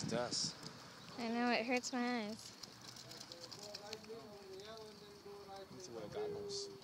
does. I know, it hurts my eyes. Need to wear goggles.